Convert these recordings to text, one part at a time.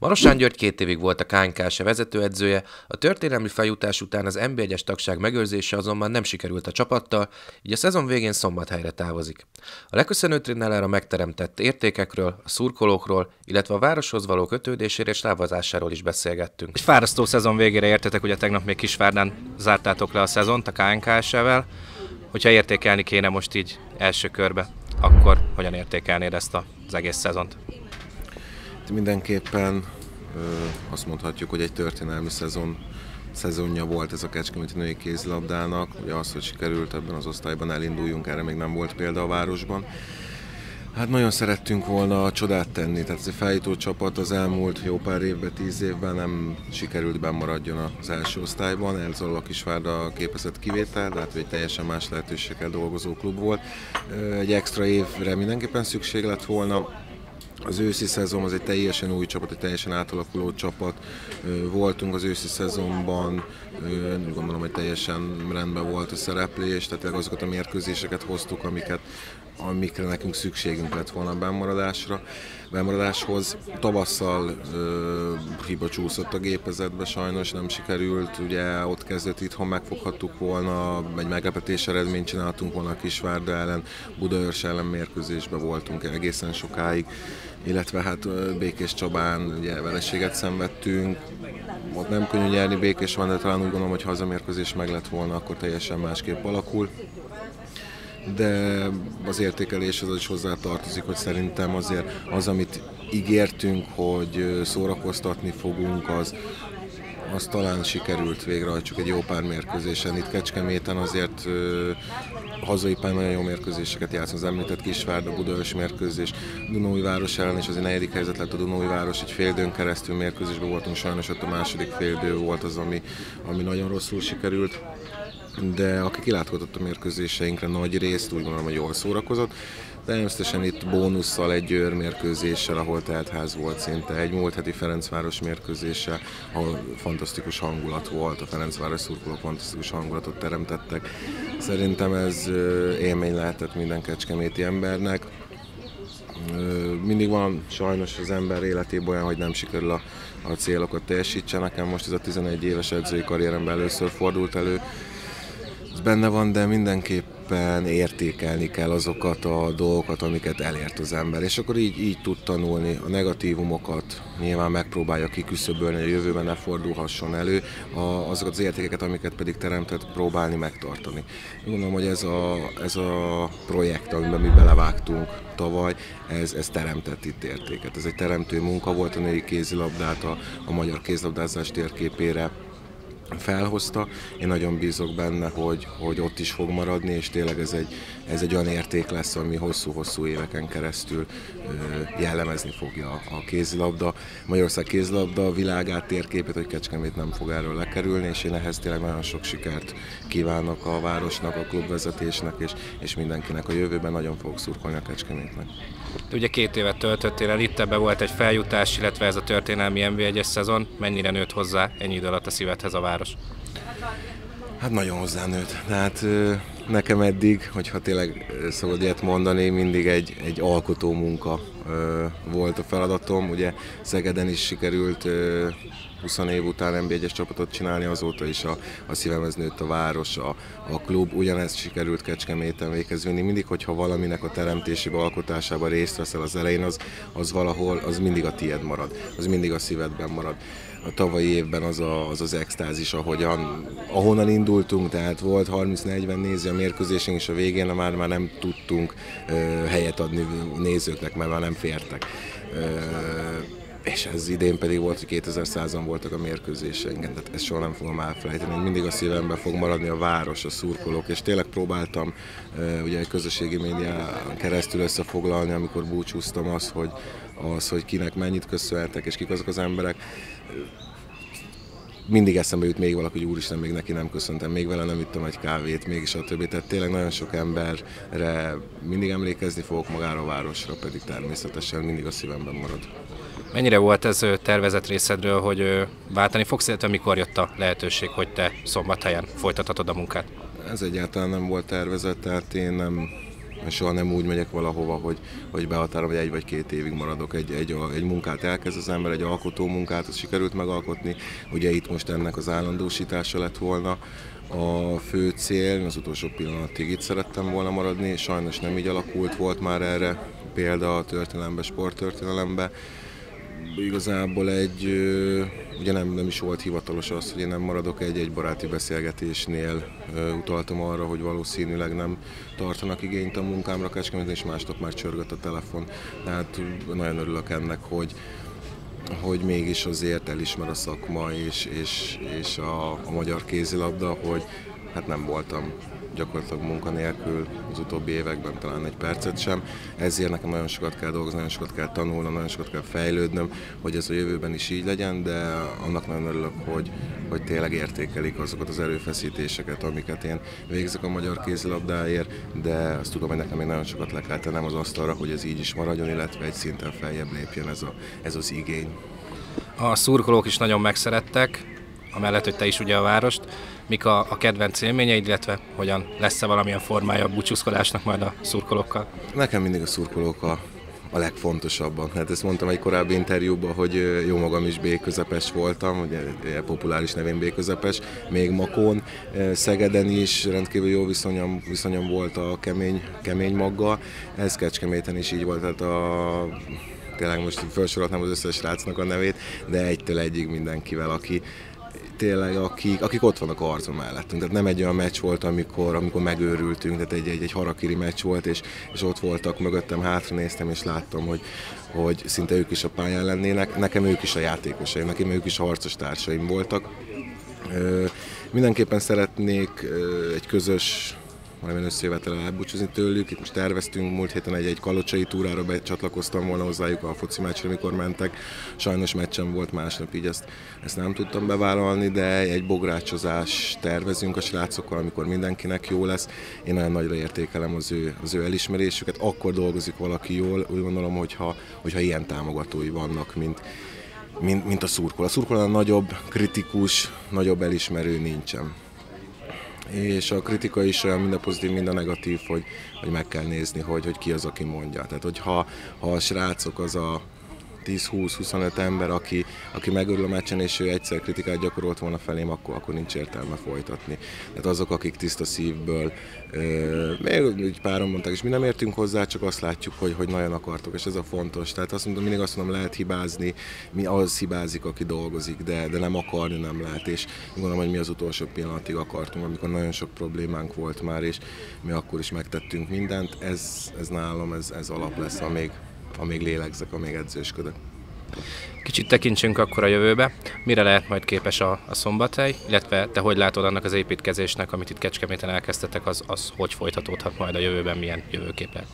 Marosán György 2 évig volt a KNKS vezetőedzője, a történelmi feljutás után az NB1-es tagság megőrzése azonban nem sikerült a csapattal, így a szezon végén Szombathelyre távozik. A leköszönő trénerrel a megteremtett értékekről, a szurkolókról, illetve a városhoz való kötődéséről és távozásáról is beszélgettünk. Egy fárasztó szezon végére értetek, ugye tegnap még Kisvárdán zártátok le a szezont a KNKS-vel. Hogyha értékelni kéne most így első körbe, akkor hogyan értékelnéd ezt az egész szezont? Mindenképpen azt mondhatjuk, hogy egy történelmi szezonja volt ez a kecskeméti női kézilabdának. Ugye az, hogy sikerült ebben az osztályban elinduljunk, erre még nem volt példa a városban. Hát nagyon szerettünk volna csodát tenni, tehát ez a feljutó csapat az elmúlt jó pár évben, 10 évben nem sikerült bennmaradjon az első osztályban. Elzaló a Kisvárda képezett kivétel, de hát egy teljesen más lehetőséggel dolgozó klub volt. Egy extra évre mindenképpen szükség lett volna. Az őszi szezon az egy teljesen új csapat, egy teljesen átalakuló csapat. Voltunk az őszi szezonban, gondolom, hogy teljesen rendben volt a szereplés, tehát azokat a mérkőzéseket hoztuk, amikre nekünk szükségünk lett volna a bemaradáshoz. Tavasszal hiba csúszott a gépezetbe, sajnos nem sikerült, ugye ott kezdett, itthon megfoghattuk volna, egy meglepetés eredményt csináltunk volna a Kisvárda ellen, Budaörs ellen mérkőzésben voltunk egészen sokáig, illetve hát Békés Csabán ugye vereséget szenvedtünk, ott nem könnyű nyerni Békésben, de talán úgy gondolom, hogy ha az a mérkőzés meg lett volna, akkor teljesen másképp alakul. De az értékeléshez az is hozzá tartozik, hogy szerintem azért az, amit ígértünk, hogy szórakoztatni fogunk, az talán sikerült végrehajtsuk egy jó pár mérkőzésen. Itt Kecskeméten azért hazai pályán nagyon jó mérkőzéseket játszunk, az említett Kisvárda, Budaörs mérkőzés, Dunaújváros ellen is azért 4. helyzet lett a Dunaújváros, egy fél időn keresztül mérkőzésben voltunk, sajnos ott a második fél idő volt az, ami nagyon rosszul sikerült. De aki kilátogatott a mérkőzéseinkre nagy részt, úgy gondolom, hogy jól szórakozott. Természetesen itt bónusszal egy Győr mérkőzéssel, ahol teltház volt szinte, egy múlt heti Ferencváros mérkőzéssel, ahol fantasztikus hangulat volt, a Ferencváros szurkolók fantasztikus hangulatot teremtettek. Szerintem ez élmény lehetett minden kecskeméti embernek. Mindig van sajnos az ember életében olyan, hogy nem sikerül a célokat teljesítsen. Nekem most ez a 11 éves edzői karrieremben először fordult elő. Ez benne van, de mindenképpen értékelni kell azokat a dolgokat, amiket elért az ember. És akkor így tud tanulni a negatívumokat, nyilván megpróbálja kiküszöbölni, hogy a jövőben ne fordulhasson elő, azokat az értékeket, amiket pedig teremtett, próbálni megtartani. Gondolom, hogy ez a projekt, amiben mi belevágtunk tavaly, ez teremtett itt értéket. Ez egy teremtő munka volt, a női kézilabdát a magyar kézilabdázás térképére felhozta. Én nagyon bízok benne, hogy ott is fog maradni, és tényleg ez egy olyan érték lesz, ami hosszú-hosszú éveken keresztül jellemezni fogja a kézilabda. Magyarország kézilabda világát, térképét, hogy Kecskemét nem fog erről lekerülni, és én ehhez tényleg nagyon sok sikert kívánok a városnak, a klubvezetésnek, és mindenkinek a jövőben. Nagyon fogok szurkolni a Kecskemétnek. Ugye 2 évet töltöttél el itt, ebben volt egy feljutás, illetve ez a történelmi NB1-es szezon. Mennyire nőtt hozzá ennyi idő alatt a szívedhez a város? Hát nagyon hozzánőtt. Tehát nekem eddig, hogyha tényleg szabad ilyet mondani, mindig egy alkotó munka volt a feladatom. Ugye Szegeden is sikerült 20 év után NB1-es csapatot csinálni, azóta is a szívemhez nőtt a város, a klub, ugyanezt sikerült Kecskeméten véghez vinni. Mindig, hogyha valaminek a teremtésébe, alkotásában részt veszel az elején, az valahol, az mindig a tied marad, az mindig a szívedben marad. A tavalyi évben az extázis, ahonnan indultunk, tehát volt 30-40 néző a mérkőzésünk, és a végén már nem tudtunk helyet adni nézőknek, mert már nem fértek. És ez idén pedig volt, hogy 2100-an voltak a mérkőzéseinken, tehát ezt soha nem fogom elfelejteni. Mindig a szívemben fog maradni a város, a szurkolók, és tényleg próbáltam ugye egy közösségi médián keresztül összefoglalni, amikor búcsúztam hogy kinek mennyit köszönhetek, és kik azok az emberek. Mindig eszembe jut még valaki, hogy úristen, még neki nem köszöntem, még vele nem ittam egy kávét, mégis a többi. Tehát tényleg nagyon sok emberre mindig emlékezni fogok, magára a városra pedig természetesen mindig a szívemben marad. Mennyire volt ez tervezett részedről, hogy váltani fogsz, illetve mikor jött a lehetőség, hogy te Szombathelyen folytathatod a munkát? Ez egyáltalán nem volt tervezett, tehát én Soha nem úgy megyek valahova, hogy behatárom, hogy 1 vagy 2 évig maradok. Egy munkát elkezd az ember, egy alkotó munkát, azt sikerült megalkotni. Ugye itt most ennek az állandósítása lett volna a fő cél, az utolsó pillanatig itt szerettem volna maradni, sajnos nem így alakult, volt már erre példa a történelembe, sporttörténelembe. Igazából ugye nem is volt hivatalos az, hogy én nem maradok, egy baráti beszélgetésnél utaltam arra, hogy valószínűleg nem tartanak igényt a munkámra Kecskeméten, és másnap már csörgött a telefon. Tehát nagyon örülök ennek, hogy mégis azért elismer a szakma és a magyar kézilabda, hogy hát nem voltam gyakorlatilag munkanélkül az utóbbi években talán egy percet sem. Ezért nekem nagyon sokat kell dolgozni, nagyon sokat kell tanulnom, nagyon sokat kell fejlődnöm, hogy ez a jövőben is így legyen, de annak nagyon örülök, hogy tényleg értékelik azokat az erőfeszítéseket, amiket én végzek a magyar kézilabdáért, de azt tudom, hogy nekem még nagyon sokat le kell tennem az asztalra, hogy ez így is maradjon, illetve egy szinten feljebb lépjen ez az igény. A szurkolók is nagyon megszerettek, amellett, hogy te is ugye a várost. Mik a kedvenc élményeid, illetve hogyan lesz-e valamilyen formája a búcsúzkodásnak majd a szurkolókkal? Nekem mindig a szurkolók a legfontosabbak. Hát ezt mondtam egy korábbi interjúban, hogy jó magam is B-közepes voltam, ugye populáris nevén B-közepes, még Makón, Szegeden is rendkívül jó viszonyom volt a kemény maggal. Ez Kecskeméten is így volt, tehát tényleg most felsoroltam az összes srácnak a nevét, de 1-től 1-ig mindenkivel, akik ott vannak a arcon mellettünk. Tehát nem egy olyan meccs volt, amikor megőrültünk, tehát egy harakiri meccs volt, és ott voltak mögöttem, hátra néztem, és láttam, hogy szinte ők is a pályán lennének. Nekem ők is a játékosaim, nekem ők is a harcos társaim voltak. Mindenképpen szeretnék egy közös valamilyen összejövetelre elbúcsúzni tőlük. Itt most terveztünk, múlt héten egy kalocsai túrára becsatlakoztam volna hozzájuk a foci meccsre, mikor mentek. Sajnos meccsem volt másnap, így ezt nem tudtam bevállalni, de egy bográcsozás tervezünk a srácokkal, amikor mindenkinek jó lesz. Én nagyon nagyra értékelem az ő elismerésüket. Akkor dolgozik valaki jól, úgy gondolom, hogyha ilyen támogatói vannak, mint a szurkoló. A szurkolónál nagyobb kritikus, nagyobb elismerő nincsen. És a kritika is olyan mind a pozitív, mind a negatív, hogy meg kell nézni, hogy ki az, aki mondja. Tehát, hogyha a srácok az a 10-20-25 ember, aki megörül a meccsen, és ő egyszer kritikát gyakorolt volna felém, akkor nincs értelme folytatni. Tehát azok, akik tiszta szívből, még páran mondták, és mi nem értünk hozzá, csak azt látjuk, hogy nagyon akartok, és ez a fontos. Tehát mindig azt mondom, lehet hibázni, az hibázik, aki dolgozik, de nem akarni nem lehet, és gondolom, hogy mi az utolsó pillanatig akartunk, amikor nagyon sok problémánk volt már, és mi akkor is megtettünk mindent. Ez nálam, ez alap lesz, amíg lélegzek, amíg edzősködök. Kicsit tekintsünk akkor a jövőbe. Mire lehet majd képes a Szombathely, illetve te hogy látod annak az építkezésnek, amit itt Kecskeméten elkezdtetek, az hogy folytatódhat majd a jövőben, milyen jövőkép lehet?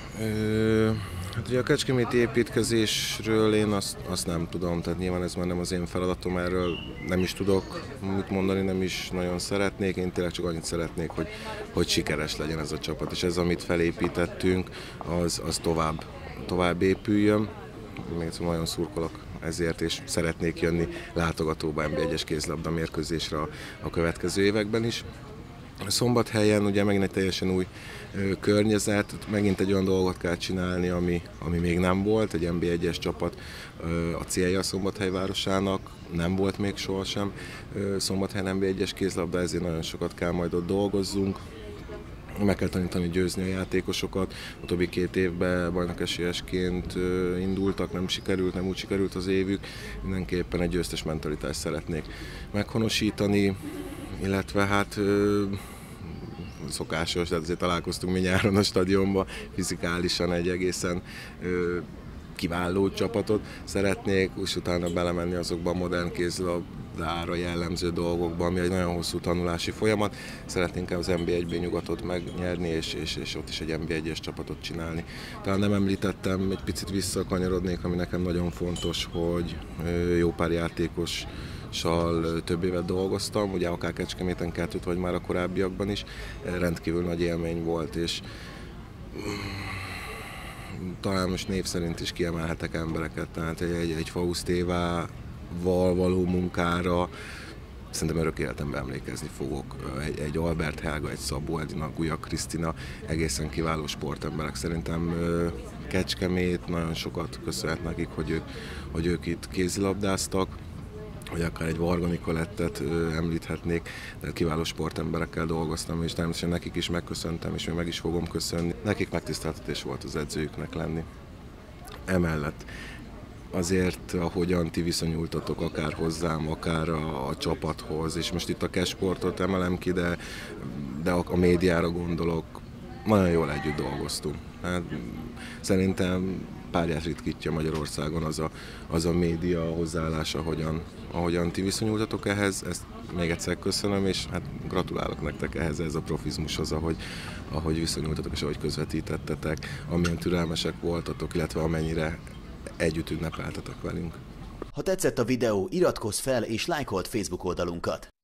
Hát ugye a kecskeméti építkezésről én azt nem tudom, tehát nyilván ez már nem az én feladatom, erről nem is tudok mit mondani, nem is nagyon szeretnék, én tényleg csak annyit szeretnék, hogy sikeres legyen ez a csapat, és ez, amit felépítettünk, az tovább épüljön. Még egyszer nagyon szurkolok ezért, és szeretnék jönni látogatóba NB1-es kézilabda mérkőzésre a következő években is. Szombathelyen ugye megint egy teljesen új környezet, megint egy olyan dolgot kell csinálni, ami még nem volt, egy NB1-es csapat a célja a Szombathely városának, nem volt még sohasem Szombathelyen NB1-es kézilabda, ezért nagyon sokat kell majd ott dolgozzunk. Meg kell tanítani győzni a játékosokat. Utóbbi 2 évben bajnokesélyesként indultak, nem úgy sikerült az évük. Mindenképpen egy győztes mentalitást szeretnék meghonosítani, illetve hát szokásos, tehát azért találkoztunk mi nyáron a stadionban, fizikálisan egy egészen kiváló csapatot szeretnék, és utána belemenni azokba a modern kézilabdára jellemző dolgokba, ami egy nagyon hosszú tanulási folyamat. Szeretnénk az NB1-ben nyugatot megnyerni, és ott is egy NB1-es csapatot csinálni. Talán nem említettem, egy picit visszakanyarodnék, ami nekem nagyon fontos, hogy jó pár játékossal több évet dolgoztam, ugye akár Kecskeméten 2, vagy már a korábbiakban is. Rendkívül nagy élmény volt, és talán most név szerint is kiemelhetek embereket, tehát egy Faust Évával való munkára szerintem örök életemben emlékezni fogok. Egy Albert Helga, egy Szabó Edina, Gulyag Krisztina, egészen kiváló sportemberek. Szerintem Kecskemét nagyon sokat köszönhet nekik, hogy ők itt kézilabdáztak, vagy akár egy Varga Nicolettet említhetnék, de kiváló sportemberekkel dolgoztam, és természetesen nekik is megköszöntem, és még meg is fogom köszönni. Nekik megtiszteltetés volt az edzőjüknek lenni. Emellett azért, ahogyan ti viszonyultatok akár hozzám, akár a csapathoz, és most itt a Kesportot emelem ki, de a médiára gondolok, nagyon jól együtt dolgoztunk. Hát, szerintem párját ritkítja Magyarországon az a média hozzáállás, ahogyan ti viszonyultatok ehhez. Ezt még egyszer köszönöm, és hát gratulálok nektek ehhez, ez a profizmushoz, ahogy viszonyultatok és ahogy közvetítettetek, amilyen türelmesek voltatok, illetve amennyire együtt ünnepeltetek velünk. Ha tetszett a videó, iratkozz fel és lájkold Facebook oldalunkat.